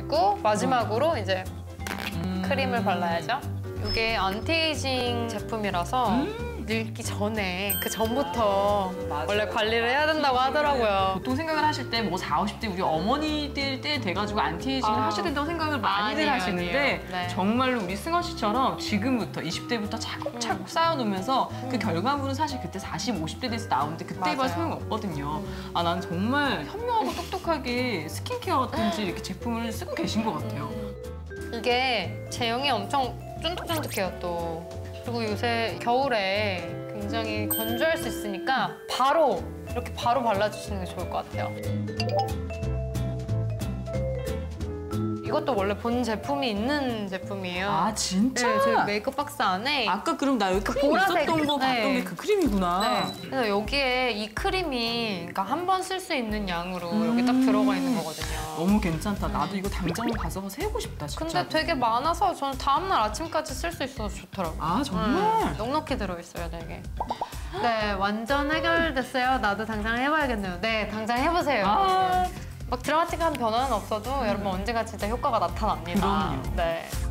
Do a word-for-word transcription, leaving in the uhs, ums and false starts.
그리고 마지막으로 이제 음... 크림을 발라야죠. 이게 안티에이징 제품이라서 음 늙기 전에, 그 전부터 맞아요. 원래 관리를 해야 된다고 하더라고요. 보통 생각을 하실 때 뭐 사오십 대 우리 어머니들 때 돼가지고 안티에이징을 아. 하셔야 된다고 생각을 많이들 아니에요, 하시는데 네. 정말로 우리 승원 씨처럼 지금부터 이십 대부터 차곡차곡 음. 쌓아놓으면서 음. 그 결과물은 사실 그때 사십, 오십 대 돼서 나오는데 그때 해봐 소용없거든요. 음. 아, 난 정말 현명하고 똑똑하게 스킨케어 같은지 이렇게 제품을 쓰고 계신 것 같아요. 음. 이게 제형이 엄청 쫀득쫀득해요, 또. 그리고 요새 겨울에 굉장히 건조할 수 있으니까 바로 이렇게 바로 발라주시는 게 좋을 것 같아요. 이것도 원래 본 제품이 있는 제품이에요. 아, 진짜? 네, 제 메이크업 박스 안에. 아까 그럼 나 여기 크림 보라색, 있었던 거 봤던 네. 게 그 크림이구나. 네. 그래서 여기에 이 크림이 그러니까 한 번 쓸 수 있는 양으로 음 여기 딱 들어가 있는 거거든요. 너무 괜찮다. 나도 이거 당장 가서 세고 싶다, 진짜. 근데 되게 많아서 저는 다음날 아침까지 쓸 수 있어서 좋더라고요. 아, 정말? 음, 넉넉히 들어있어요, 되게. 네, 완전 해결됐어요. 나도 당장 해봐야겠네요. 네, 당장 해보세요. 아 막 드라마틱한 변화는 없어도 음. 여러분 언젠가 진짜 효과가 나타납니다. 그럼요. 네.